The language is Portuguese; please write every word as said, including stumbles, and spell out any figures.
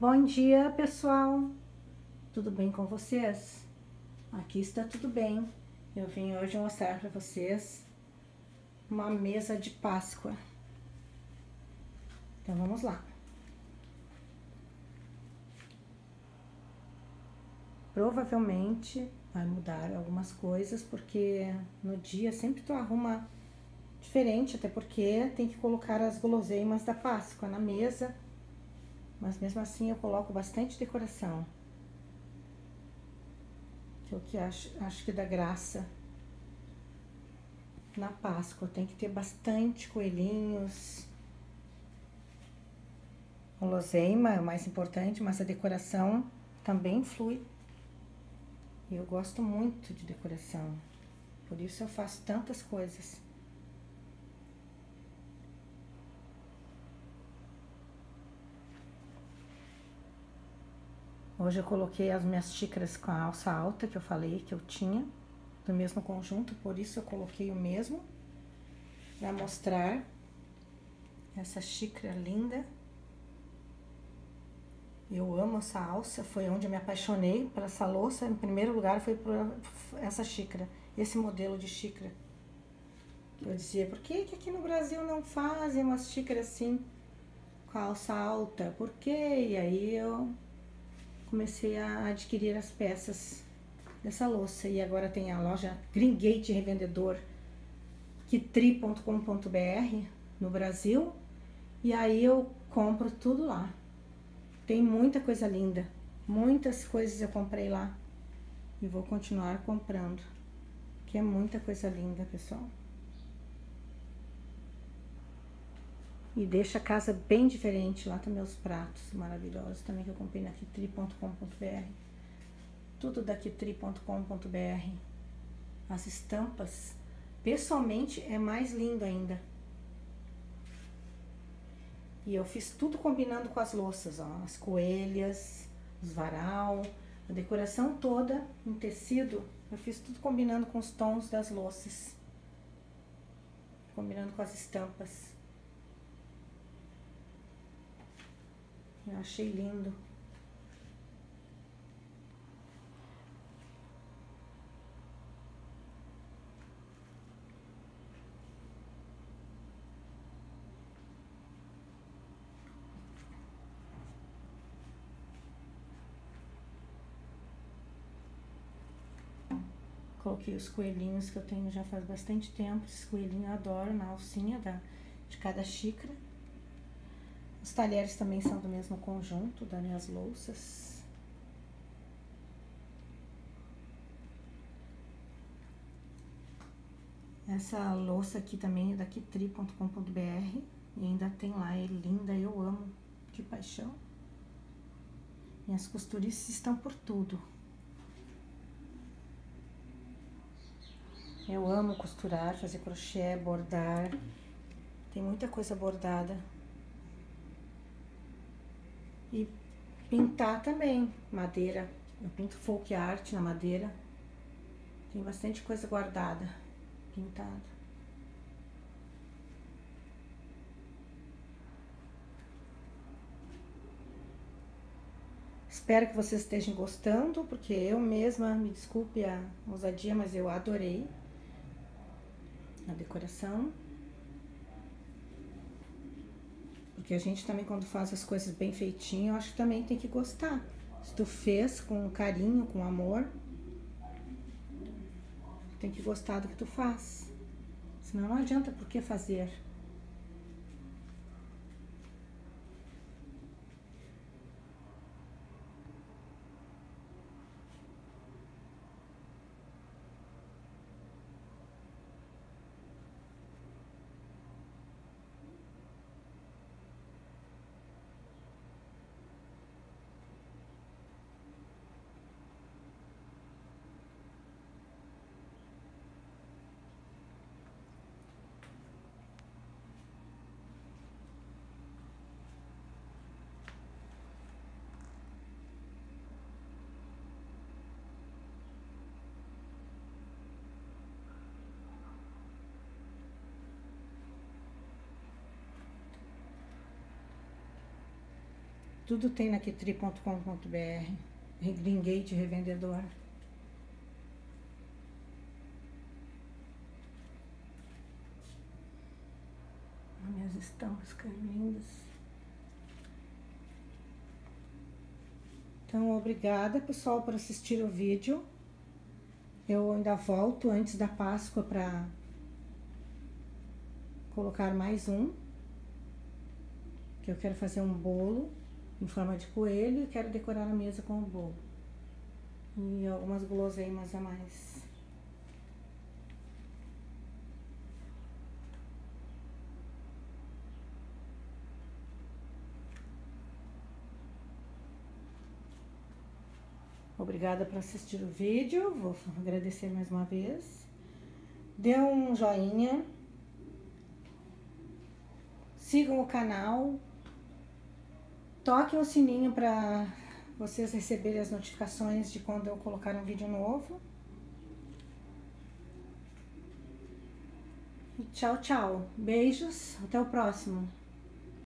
Bom dia, pessoal! Tudo bem com vocês? Aqui está tudo bem. Eu vim hoje mostrar para vocês uma mesa de Páscoa. Então vamos lá. Provavelmente vai mudar algumas coisas, porque no dia sempre tu arruma diferente, até porque tem que colocar as guloseimas da Páscoa na mesa. Mas mesmo assim eu coloco bastante decoração. Que é o que acho, acho que dá graça na Páscoa. Tem que ter bastante coelhinhos. Guloseima é o mais importante, mas a decoração também flui. Eu gosto muito de decoração. Por isso eu faço tantas coisas. Hoje eu coloquei as minhas xícaras com a alça alta, que eu falei que eu tinha, do mesmo conjunto, por isso eu coloquei o mesmo, para mostrar essa xícara linda. Eu amo essa alça, foi onde eu me apaixonei por essa louça, em primeiro lugar foi por essa xícara, esse modelo de xícara. Eu dizia, por que que aqui no Brasil não fazem umas xícaras assim, com a alça alta? Por quê? E aí eu comecei a adquirir as peças dessa louça. E agora tem a loja Green Gate Revendedor Kitri ponto com ponto br no Brasil. E aí eu compro tudo lá. Tem muita coisa linda. Muitas coisas eu comprei lá. E vou continuar comprando. Que é muita coisa linda, pessoal. E deixa a casa bem diferente. Lá tem meus pratos maravilhosos também que eu comprei na Kitri ponto com ponto br. Tudo da Kitri ponto com ponto br. As estampas, pessoalmente, é mais lindo ainda. E eu fiz tudo combinando com as louças, ó. As coelhas, os varal, a decoração toda em tecido. Eu fiz tudo combinando com os tons das louças. Combinando com as estampas. Eu achei lindo. Coloquei os coelhinhos que eu tenho já faz bastante tempo. Esses coelhinhos eu adoro na alcinha da, de cada xícara. Os talheres também são do mesmo conjunto das minhas louças. Essa louça aqui também é da Kitri ponto com ponto br. E ainda tem lá, é linda, eu amo de paixão. Minhas costurices estão por tudo. Eu amo costurar, fazer crochê, bordar. Tem muita coisa bordada. E pintar também, madeira. Eu pinto folk art na madeira. Tem bastante coisa guardada, pintada. Espero que vocês estejam gostando, porque eu mesma, me desculpe a ousadia, mas eu adorei a decoração. Porque a gente também, quando faz as coisas bem feitinho, eu acho que também tem que gostar. Se tu fez com carinho, com amor, tem que gostar do que tu faz. Senão não adianta por que fazer. Tudo tem na Quetri ponto com ponto br. Green-Gate Revendedor. Minhas estampas que lindas. Então, obrigada, pessoal, por assistir o vídeo. Eu ainda volto antes da Páscoa para colocar mais um. Que eu quero fazer um bolo em forma de coelho e quero decorar a mesa com o bolo. E algumas guloseimas a mais. Obrigada por assistir o vídeo, vou agradecer mais uma vez. Dê um joinha. Sigam o canal. Toquem o sininho para vocês receberem as notificações de quando eu colocar um vídeo novo. E tchau, tchau. Beijos. Até o próximo.